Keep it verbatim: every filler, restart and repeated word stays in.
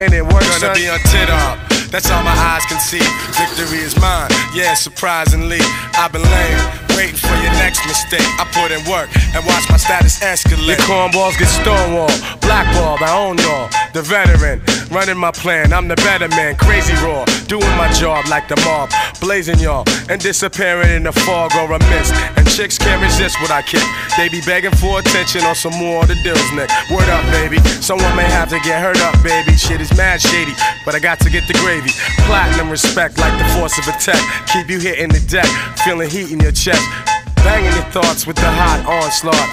and it works. Gonna be on tit up. That's all my eyes can see. Victory is mine, yeah, surprisingly. I've been lame, waiting for your next mistake. I put in work and watch my status escalate. Your cornballs get stonewalled, blackballed, I own y'all. The veteran, running my plan, I'm the better man. Crazy raw, doing my job like the mob. Blazing y'all, and disappearing in the fog or a mist. And chicks can't resist what I kick. They be begging for attention on some more of the deals, Nick. Word up, baby, someone may have to get hurt up, baby. Shit is mad shady, but I got to get the gravy. Platinum respect like the force of attack. Keep you hitting the deck, feeling heat in your chest, banging your thoughts with the hot onslaught.